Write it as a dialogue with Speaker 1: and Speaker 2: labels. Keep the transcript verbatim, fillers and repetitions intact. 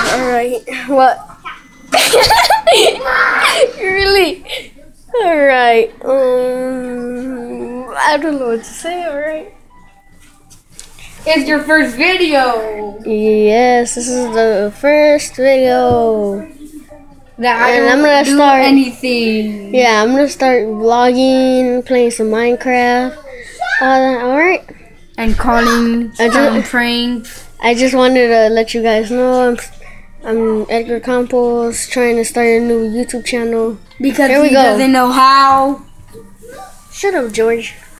Speaker 1: Alright, what? Really? Alright, um, I don't know what to say, alright.
Speaker 2: It's your first video.
Speaker 1: Yes, this is the first video.
Speaker 2: That I
Speaker 1: And
Speaker 2: don't
Speaker 1: I'm gonna
Speaker 2: do
Speaker 1: start
Speaker 2: anything.
Speaker 1: Yeah, I'm gonna start vlogging, playing some Minecraft, all that, alright?
Speaker 2: And calling
Speaker 1: I
Speaker 2: some
Speaker 1: just-
Speaker 2: pranks.
Speaker 1: I just wanted to let you guys know I'm, I'm Edgar Campos, trying to start a new YouTube channel.
Speaker 2: Because
Speaker 1: Here we
Speaker 2: he
Speaker 1: go.
Speaker 2: doesn't know how.
Speaker 1: Shut up, George.